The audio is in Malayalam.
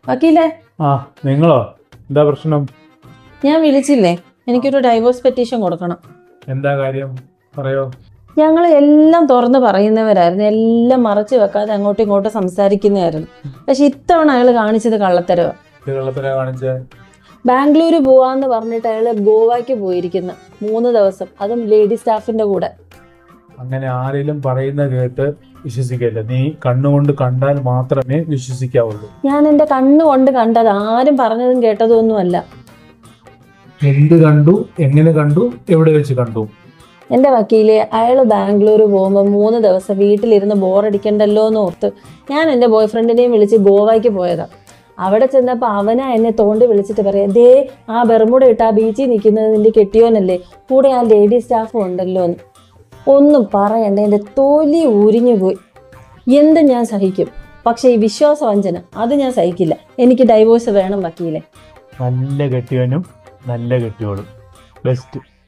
വക്കീലേ, ആ നിങ്ങളോ? എന്താ പ്രശ്നം? ഞാൻ വിളിച്ചില്ലേ, എനിക്കൊരു ഡൈവോഴ്സ് പെറ്റീഷൻ കൊടുക്കണം. എന്താ കാര്യം പറയോ? ഞങ്ങൾ എല്ലാം തുറന്ന് പറയുന്നവരായിരുന്നു, എല്ലാം മറച്ചു വെക്കാതെ അങ്ങോട്ടും ഇങ്ങോട്ടും സംസാരിക്കുന്നതായിരുന്നു. പക്ഷെ ഇത്തവണ അയാൾ കാണിച്ചത് കള്ളത്തരവാ. കാണിച്ചേ? ബാംഗ്ലൂർ പോവാന്ന് പറഞ്ഞിട്ട് അയാള് ഗോവയ്ക്ക് പോയിരിക്കുന്നു 3 ദിവസം, അതും ലേഡി സ്റ്റാഫിന്റെ കൂടെ. അങ്ങനെ ആരെങ്കിലും പറയുന്ന കേട്ട് വിശ്വസിക്കില്ല. നീ കണ്ണുകൊണ്ട് കണ്ടാൽ മാത്രമേ വിശ്വസിക്കാവുള്ളൂ. ഞാൻ എന്റെ കണ്ണുകൊണ്ട് കണ്ടത്, ആരും പറഞ്ഞതും കേട്ടതും ഒന്നുമല്ല. എന്ത് കണ്ടു, എങ്ങനെ കണ്ടു, എവിടെ വെച്ച് കണ്ടു? എൻ്റെ വക്കീലെ, അയാൾ ബാംഗ്ലൂർ പോകുമ്പോൾ 3 ദിവസം വീട്ടിലിരുന്ന് ബോറടിക്കണ്ടല്ലോ എന്ന് ഓർത്ത് ഞാൻ എൻ്റെ ബോയ് ഫ്രണ്ടിനെയും വിളിച്ച് ഗോവയ്ക്ക് പോയതാണ്. അവിടെ ചെന്നപ്പോൾ അവനാ എന്നെ തോണ്ടി വിളിച്ചിട്ട് പറയാം, ദേ ആ ബെർമുഡ ഇട്ട് ആ ബീച്ചിൽ നിൽക്കുന്നത് നിന്റെ കെട്ടിയോനല്ലേ, കൂടെ ആ ലേഡി സ്റ്റാഫും ഉണ്ടല്ലോ എന്ന്. ഒന്നും പറയണ്ട, എൻ്റെ തൊലി ഉരിഞ്ഞു പോയി. എന്തും ഞാൻ സഹിക്കും, പക്ഷെ ഈ വിശ്വാസവഞ്ചന അത് ഞാൻ സഹിക്കില്ല. എനിക്ക് ഡൈവോഴ്സ് വേണം വക്കീലെ. നല്ല കെട്ടിയവനും നല്ല കെട്ടിയോളും ബെസ്റ്റ്.